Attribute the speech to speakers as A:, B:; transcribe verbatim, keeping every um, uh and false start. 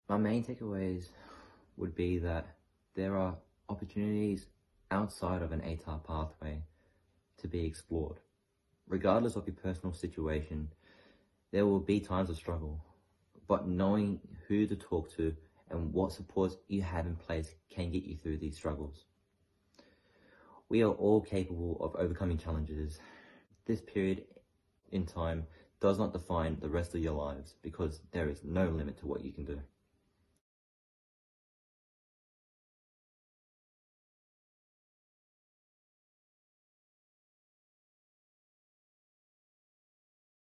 A: My main takeaways would be that there are opportunities outside of an A T A R pathway to be explored. Regardless of your personal situation, there will be times of struggle, but knowing who to talk to and what supports you have in place can get you through these struggles. We are all capable of overcoming challenges. This period in time does not define the rest of your lives because there is no limit to what you can do.